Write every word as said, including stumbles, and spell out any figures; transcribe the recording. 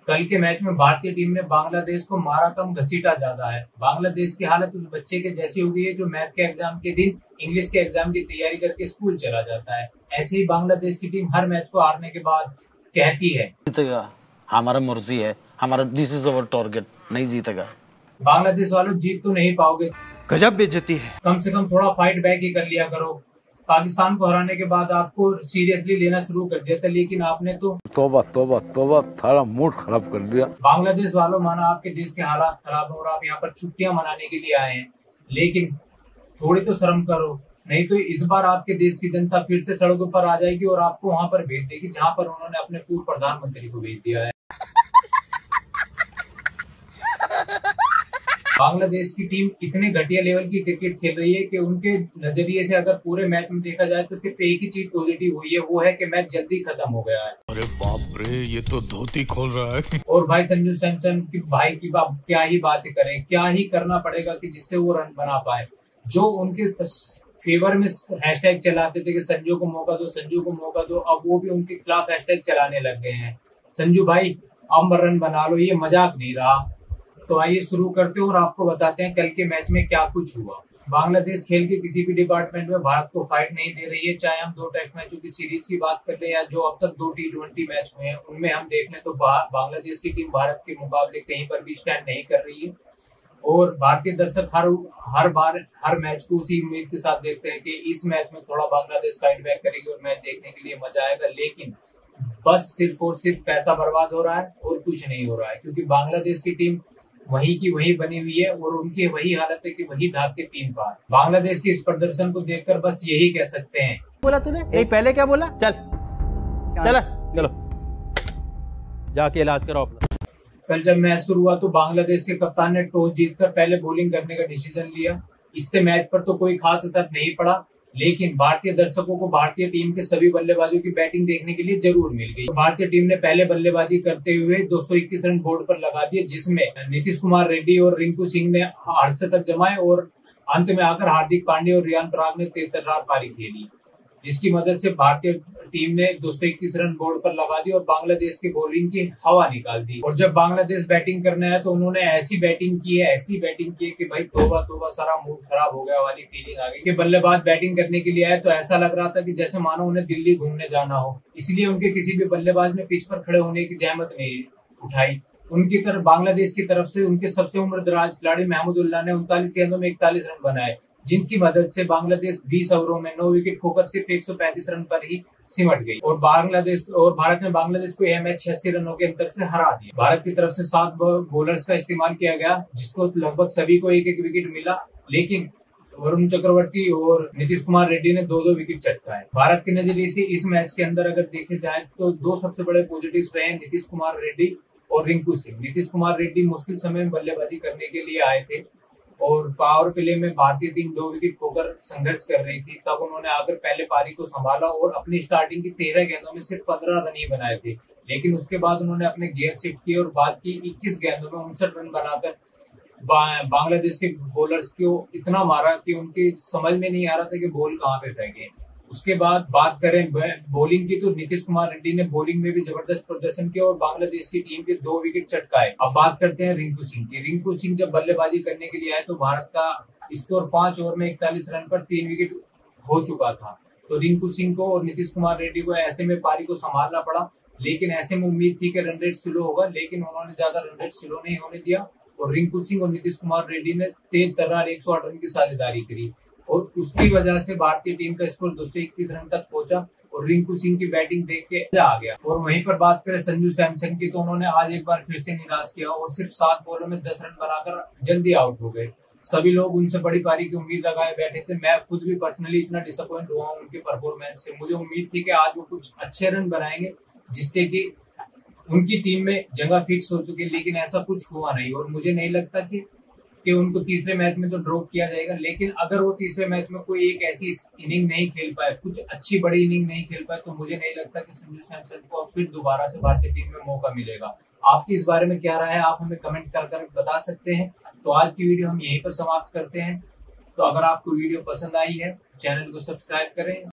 कल के मैच में भारतीय टीम ने बांग्लादेश को मारा कम घसीटा ज्यादा है। बांग्लादेश की हालत उस बच्चे के जैसी हो गई है जो मैथ के एग्जाम के दिन इंग्लिश के एग्जाम की तैयारी करके स्कूल चला जाता है। ऐसे ही बांग्लादेश की टीम हर मैच को हारने के बाद कहती है जीतेगा, हमारा मर्जी है, हमारा दिस इज अवर टारगेट, नहीं जीतेगा। बांग्लादेश वालों जीत तो नहीं पाओगे, गजब बेइज्जती है। कम से कम थोड़ा फाइट बैक ही कर लिया करो। पाकिस्तान को हराने के बाद आपको सीरियसली लेना शुरू कर दिया था, लेकिन आपने तो तौबा तौबा तौबा सारा मूड खराब कर दिया। बांग्लादेश वालों, माना आपके देश के हालात खराब हो और आप यहाँ पर छुट्टियां मनाने के लिए आए हैं, लेकिन थोड़ी तो शर्म करो, नहीं तो इस बार आपके देश की जनता फिर से सड़कों पर आ जाएगी और आपको वहाँ पर भेज देगी जहाँ पर उन्होंने अपने पूर्व प्रधानमंत्री को भेज दिया है। बांग्लादेश की टीम इतने घटिया लेवल की क्रिकेट खेल रही है कि उनके नजरिए से अगर पूरे मैच में देखा जाए तो सिर्फ एक ही चीज पॉजिटिव हुई है, वो है कि मैच जल्दी खत्म हो गया है। अरे बाप रे, ये तो धोती खोल रहा है। और भाई संजू सैमसन की भाई की बात क्या ही बातें करें, क्या ही करना पड़ेगा कि जिससे वो रन बना पाए। जो उनके फेवर में हैशटैग चलाते थे कि संजू को मौका दो, संजू को मौका दो, अब वो भी उनके खिलाफ हैशटैग चलाने लग गए हैं। संजू भाई अब रन बना लो, ये मजाक नहीं रहा। तो आइए शुरू करते हैं और आपको बताते हैं कल के मैच में क्या कुछ हुआ। बांग्लादेश खेल के किसी भी डिपार्टमेंट में भारत को फाइट नहीं दे रही है, चाहे हम दो टेस्ट मैचों की सीरीज की बात कर ले या जो अब तक दो टी ट्वेंटी मैच हुए हैं उनमें हम देख लें तो बांग्लादेश की टीम भारत के मुकाबले कहीं पर भी स्टैंड नहीं कर रही है। और भारतीय दर्शक हर हर बार हर मैच को उसी उम्मीद के साथ देखते हैं कि इस मैच में थोड़ा बांग्लादेश फाइट बैक करेगी और मैच देखने के लिए मजा आएगा, लेकिन बस सिर्फ और सिर्फ पैसा बर्बाद हो रहा है और कुछ नहीं हो रहा है, क्योंकि बांग्लादेश की टीम वही की वही बनी हुई है और उनकी वही हालत है कि वही ढाक के तीन पार। बांग्लादेश के इस प्रदर्शन को देखकर बस यही कह सकते हैं। बोला तूने यही पहले क्या बोला? चल चल चलो जाके इलाज करो अपना। कल जब मैच शुरू हुआ तो बांग्लादेश के कप्तान ने टॉस जीतकर पहले बॉलिंग करने का डिसीजन लिया। इससे मैच पर तो कोई खास असर नहीं पड़ा, लेकिन भारतीय दर्शकों को भारतीय टीम के सभी बल्लेबाजों की बैटिंग देखने के लिए जरूर मिल गई। तो भारतीय टीम ने पहले बल्लेबाजी करते हुए दो सौ इक्कीस रन बोर्ड पर लगा दिए, जिसमें नीतीश कुमार रेड्डी और रिंकू सिंह ने अर्धशतक जमाए और अंत में आकर हार्दिक पांड्या और रियान पराग ने तेतरदार पारी खेली, जिसकी मदद से भारतीय टीम ने दो सौ इक्कीस रन बोर्ड पर लगा दी और बांग्लादेश की बॉलिंग की हवा निकाल दी। और जब बांग्लादेश बैटिंग करने आया तो उन्होंने ऐसी बैटिंग की है ऐसी बैटिंग की है कि भाई तोबा तोबा, सारा मूड खराब हो गया वाली फीलिंग आ गई कि बल्लेबाज बैटिंग करने के लिए आए तो ऐसा लग रहा था कि जैसे मानो उन्हें दिल्ली घूमने जाना हो। इसलिए उनके किसी भी बल्लेबाज ने पिच पर खड़े होने की जहमत नहीं उठाई। उनकी तरफ बांग्लादेश की तरफ से उनके सबसे उम्रदराज खिलाड़ी महमूदुल्लाह ने उनतालीस गेंदों में इकतालीस रन बनाए, जिनकी मदद से बांग्लादेश बीस ओवरों में नौ विकेट खोकर सिर्फ एक सौ पैंतीस रन पर ही सिमट गई और बांग्लादेश और भारत ने बांग्लादेश को यह मैच छियासी रनों के अंतर से हरा दिया। भारत की तरफ से सात बॉलर्स का इस्तेमाल किया गया, जिसको लगभग सभी को एक एक विकेट मिला, लेकिन वरुण चक्रवर्ती और नीतीश कुमार रेड्डी ने दो दो विकेट चटकाए। भारत के नजरिए से इस मैच के अंदर अगर देखे जाए तो दो सबसे बड़े पॉजिटिव्स रहे नीतीश कुमार रेड्डी और रिंकू सिंह। नीतीश कुमार रेड्डी मुश्किल समय में बल्लेबाजी करने के लिए आए थे और पावर प्ले में भारतीय टीम दो विकेट खोकर संघर्ष कर रही थी, तब उन्होंने आकर पहले पारी को संभाला और अपनी स्टार्टिंग की तेरह गेंदों में सिर्फ पंद्रह रन ही बनाए थे, लेकिन उसके बाद उन्होंने अपने गियर शिफ्ट किए और बाद की इक्कीस गेंदों में उनसठ रन बनाकर बांग्लादेश के बॉलर्स को इतना मारा कि उनकी समझ में नहीं आ रहा था कि बॉल कहाँ पे फेंके। उसके बाद बात करें बॉलिंग की तो नीतीश कुमार रेड्डी ने बॉलिंग में भी जबरदस्त प्रदर्शन किया और बांग्लादेश की टीम के दो विकेट चटकाए। अब बात करते हैं रिंकू सिंह की। रिंकू सिंह जब बल्लेबाजी करने के लिए आए तो भारत का स्कोर पांच ओवर में इकतालीस रन पर तीन विकेट हो चुका था, तो रिंकू सिंह को और नीतीश कुमार रेड्डी को ऐसे में पारी को संभालना पड़ा, लेकिन ऐसे में उम्मीद थी कि रन रेट स्लो होगा, लेकिन उन्होंने ज्यादा रन रेट स्लो नहीं होने दिया और रिंकू सिंह और नीतीश कुमार रेड्डी ने तेज तर्रार एक सौ आठ रन की साझेदारी करी और उसकी वजह से भारतीय टीम का स्कोर दो सौ इक्कीस रन तक पहुंचा और रिंकू सिंह की बैटिंग देख के आ गया। और वहीं पर बात करें संजू सैमसन की तो उन्होंने आज एक बार फिर से निराश किया और सिर्फ सात बॉलों में दस रन बनाकर जल्दी आउट हो गए। सभी लोग उनसे बड़ी पारी की उम्मीद लगाए बैठे थे। मैं खुद भी पर्सनली इतना डिसअपॉइंट हुआ हूं उनके परफॉर्मेंस से। मुझे उम्मीद थी कि आज वो कुछ अच्छे रन बनाएंगे जिससे कि उनकी टीम में जगह फिक्स हो चुकी, लेकिन ऐसा कुछ हुआ नहीं और मुझे नहीं लगता कि कि उनको तीसरे मैच में तो ड्रॉप किया जाएगा, लेकिन अगर वो तीसरे मैच में कोई एक ऐसी इनिंग नहीं खेल पाए, कुछ अच्छी बड़ी इनिंग नहीं खेल पाए, तो मुझे नहीं लगता कि संजू सैमसन को अब फिर दोबारा से भारतीय टीम में मौका मिलेगा। आपकी इस बारे में क्या राय है, आप हमें कमेंट कर कर बता सकते हैं। तो आज की वीडियो हम यहीं पर समाप्त करते हैं। तो अगर आपको वीडियो पसंद आई है चैनल को सब्सक्राइब करें।